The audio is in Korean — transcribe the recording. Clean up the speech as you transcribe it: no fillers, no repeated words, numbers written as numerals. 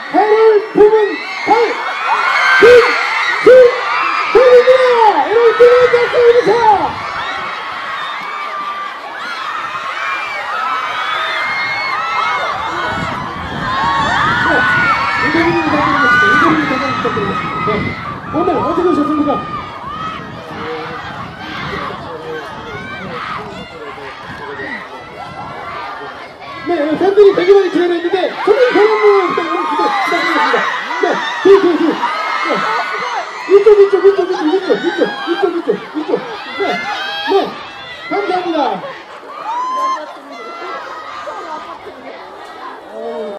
해를 품은 김주현입니다. 여러분 뜨거운 박수 해주세요. 네, 오늘 어떻게 오셨습니까? 네, 팬들이 되게 많이 기다렸는데 손님 변함을 부탁드리겠습니다. 네,